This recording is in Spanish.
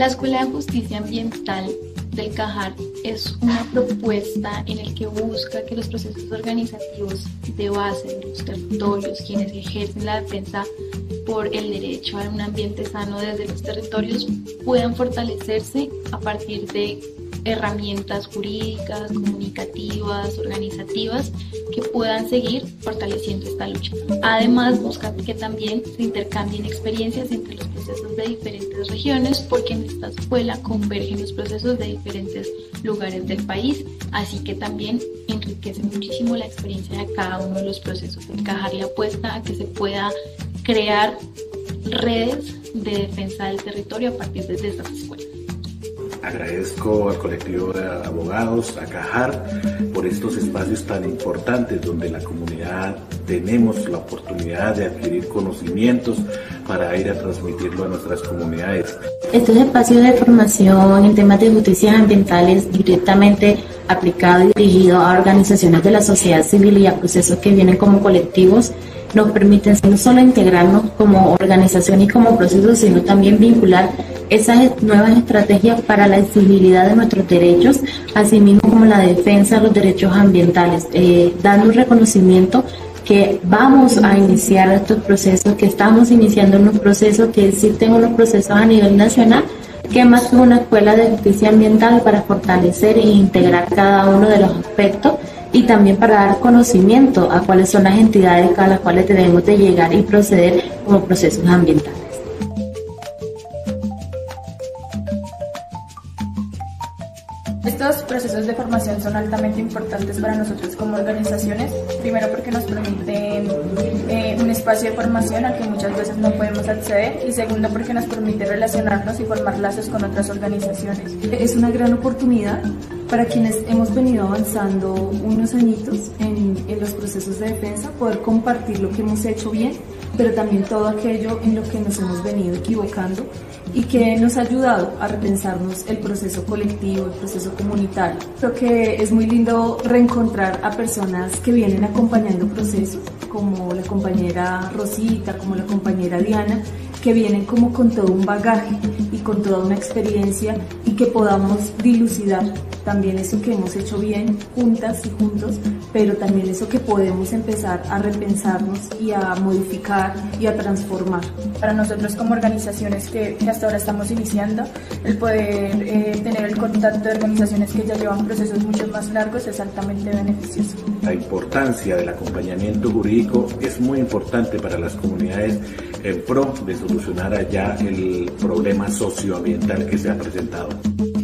La Escuela de Justicia Ambiental del Cajar es una propuesta en la que busca que los procesos organizativos de base de los territorios, quienes ejercen la defensa por el derecho a un ambiente sano desde los territorios, puedan fortalecerse a partir de herramientas jurídicas, comunicativas, organizativas que puedan seguir fortaleciendo esta lucha. Además, busca que también se intercambien experiencias entre los procesos de diferentes regiones, porque en esta escuela convergen los procesos de diferentes lugares del país, así que también enriquece muchísimo la experiencia de cada uno de los procesos. El Cajar le apuesta a que se pueda crear redes de defensa del territorio a partir de estas escuelas. Agradezco al colectivo de abogados, a Cajar, por estos espacios tan importantes donde la comunidad tenemos la oportunidad de adquirir conocimientos para ir a transmitirlo a nuestras comunidades. Estos espacios de formación en temas de justicia ambientales directamente aplicado y dirigido a organizaciones de la sociedad civil y a procesos que vienen como colectivos nos permiten no solo integrarnos como organización y como proceso, sino también vincular esas nuevas estrategias para la exigibilidad de nuestros derechos, así mismo como la defensa de los derechos ambientales, dando un reconocimiento que vamos a iniciar estos procesos, que estamos iniciando unos procesos, que existen unos procesos a nivel nacional, que más que una escuela de justicia ambiental para fortalecer e integrar cada uno de los aspectos y también para dar conocimiento a cuáles son las entidades a las cuales debemos de llegar y proceder como procesos ambientales. Estos procesos de formación son altamente importantes para nosotros como organizaciones, primero porque nos permiten un espacio de formación al que muchas veces no podemos acceder y segundo porque nos permite relacionarnos y formar lazos con otras organizaciones. Es una gran oportunidad para quienes hemos venido avanzando unos añitos en los procesos de defensa, poder compartir lo que hemos hecho bien, pero también todo aquello en lo que nos hemos venido equivocando y que nos ha ayudado a repensarnos el proceso colectivo, el proceso comunitario. Creo que es muy lindo reencontrar a personas que vienen acompañando procesos, como la compañera Rosita, como la compañera Diana, que vienen como con todo un bagaje y con toda una experiencia y que podamos dilucidar también eso que hemos hecho bien juntas y juntos, pero también eso que podemos empezar a repensarnos y a modificar y a transformar. Para nosotros como organizaciones que hasta ahora estamos iniciando, el poder tener el contacto de organizaciones que ya llevan procesos mucho más largos es altamente beneficioso. La importancia del acompañamiento jurídico es muy importante para las comunidades en pro de solucionar allá el problema socioambiental que se ha presentado.